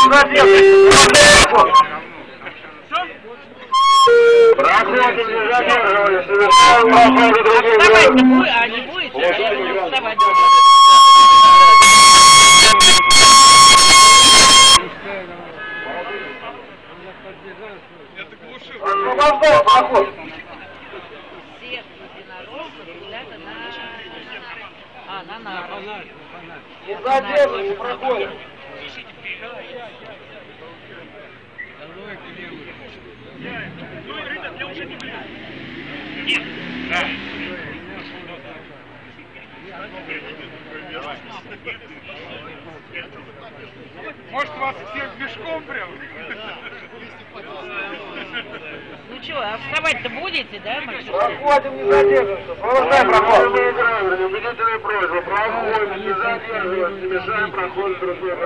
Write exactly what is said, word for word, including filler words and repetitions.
Проходим, не задерживали, совершаем проходы другим гражданам. А не будет? Вставать. Освобождай проход. Всех единорогов куда-то на... А, на нахуй. Не задерживай, не проходим. Может, вас всех мешком прям? Ну что, а вставать-то будете, да, Максим? Проходим, не задерживаемся. Освобождай проход. Убедительная просьба. Проходим, не задерживаемся, мешаем проход другим.